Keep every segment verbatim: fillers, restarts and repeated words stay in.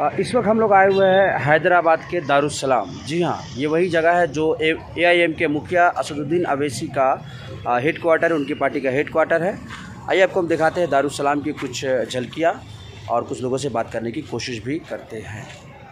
इस वक्त हम लोग आए हुए हैं हैदराबाद के दारुस्सलाम। जी हाँ, ये वही जगह है जो ए आई एम के मुखिया असदुद्दीन अवैसी का हेड क्वार्टर है, उनकी पार्टी का हेड क्वार्टर है। आइए आपको हम दिखाते हैं दारुस्सलाम की कुछ झलकियाँ और कुछ लोगों से बात करने की कोशिश भी करते हैं।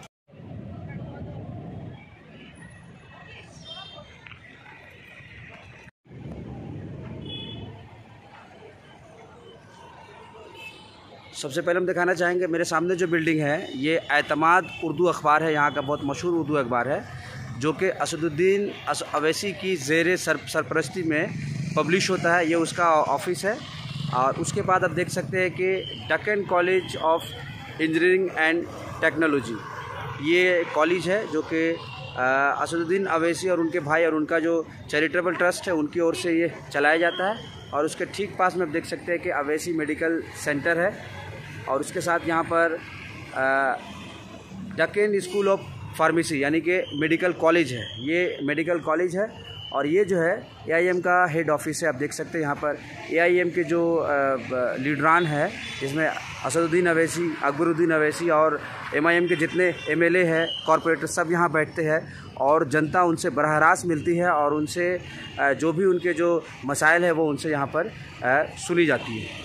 सबसे पहले हम दिखाना चाहेंगे, मेरे सामने जो बिल्डिंग है ये एतमाद उर्दू अखबार है, यहाँ का बहुत मशहूर उर्दू अखबार है जो कि असदुद्दीन अवैसी की ज़ेर सर सरपरस्ती में पब्लिश होता है। ये उसका ऑफिस है। और उसके बाद आप देख सकते हैं कि Deccan college of engineering and technology, ये कॉलेज है जो कि असदुद्दीन अवैसी और उनके भाई और उनका जो चैरिटेबल ट्रस्ट है उनकी ओर से ये चलाया जाता है। और उसके ठीक पास में आप देख सकते हैं कि अवैसी मेडिकल सेंटर है और उसके साथ यहाँ पर डेक्कन स्कूल ऑफ फार्मेसी यानी कि मेडिकल कॉलेज है। ये मेडिकल कॉलेज है और ये जो है ए आई एम का हेड ऑफिस है। आप देख सकते हैं यहाँ पर ए आई एम के जो लीडरान है, जिसमें असदुद्दीन अवैसी, अकबरुद्दीन अवैसी और एम आई एम के जितने एम एल ए हैं, कॉरपोरेटर, सब यहाँ बैठते हैं और जनता उनसे बराह रास्त मिलती है और उनसे जो भी उनके जो मसाइल है वो उनसे यहाँ पर सुनी जाती है।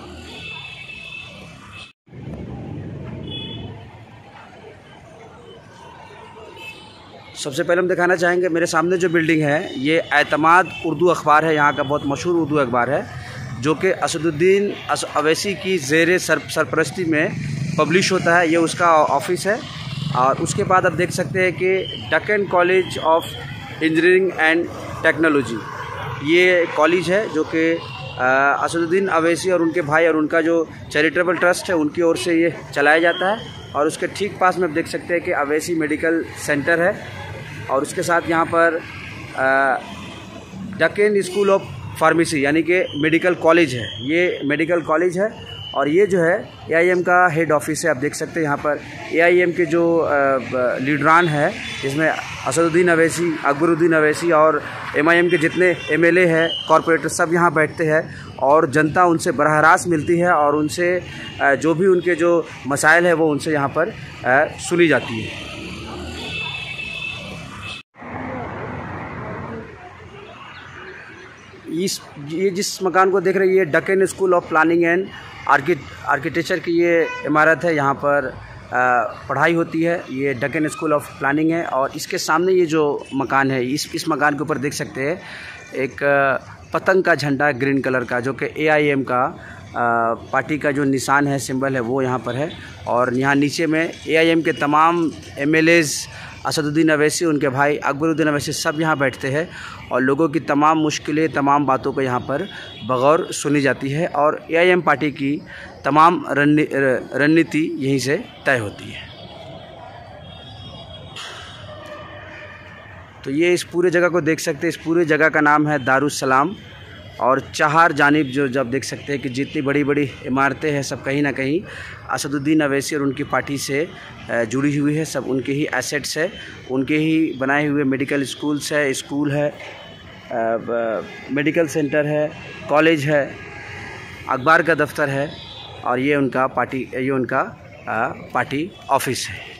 सबसे पहले हम दिखाना चाहेंगे, मेरे सामने जो बिल्डिंग है ये एतमाद उर्दू अखबार है, यहाँ का बहुत मशहूर उर्दू अखबार है जो कि असदुद्दीन अवैसी की ज़ेर सर सरपरस्ती में पब्लिश होता है। ये उसका ऑफिस है। और उसके बाद आप देख सकते हैं कि Deccan college of engineering and technology, ये कॉलेज है जो कि असदुद्दीन अवैसी और उनके भाई और उनका जो चैरिटेबल ट्रस्ट है उनकी ओर से ये चलाया जाता है। और उसके ठीक पास में आप देख सकते हैं कि अवैसी मेडिकल सेंटर है और उसके साथ यहाँ पर डेक्कन स्कूल ऑफ फार्मेसी यानी कि मेडिकल कॉलेज है। ये मेडिकल कॉलेज है और ये जो है ए आई एम का हेड ऑफिस है। आप देख सकते हैं यहाँ पर ए आई एम के जो लीडरान है, जिसमें असदुद्दीन अवैसी, अकबरुद्दीन अवैसी और एम आई एम के जितने एम एल ए हैं, कॉरपोरेटर, सब यहाँ बैठते हैं और जनता उनसे बराह रास्त मिलती है और उनसे जो भी उनके जो मसाइल है वो उनसे यहाँ पर सुनी जाती है। इस ये जिस मकान को देख रहे हैं ये Deccan school of planning and architecture की ये इमारत है। यहाँ पर आ, पढ़ाई होती है। ये डेक्कन स्कूल ऑफ प्लानिंग है और इसके सामने ये जो मकान है, इस इस मकान के ऊपर देख सकते हैं एक पतंग का झंडा ग्रीन कलर का, जो कि ए आई एम का आ, पार्टी का जो निशान है, सिंबल है, वो यहाँ पर है। और यहाँ नीचे में ए आई एम के तमाम M L As, Asaduddin Owaisi, उनके भाई अकबरुद्दीन अवैसी, सब यहाँ बैठते हैं और लोगों की तमाम मुश्किलें, तमाम बातों को यहाँ पर बगौर सुनी जाती है और ए आई एम पार्टी की तमाम रणनीति यहीं से तय होती है। तो ये इस पूरे जगह को देख सकते हैं, इस पूरे जगह का नाम है दारुस्सलाम। और चार जानिब जो जब देख सकते हैं कि जितनी बड़ी बड़ी इमारतें हैं सब कहीं ना कहीं असदुद्दीन अवैसी और उनकी पार्टी से जुड़ी हुई है। सब उनके ही एसेट्स है, उनके ही बनाए हुए मेडिकल स्कूल्स है, स्कूल है, मेडिकल सेंटर है, कॉलेज है, अखबार का दफ्तर है और ये उनका पार्टी ये उनका पार्टी ऑफिस है।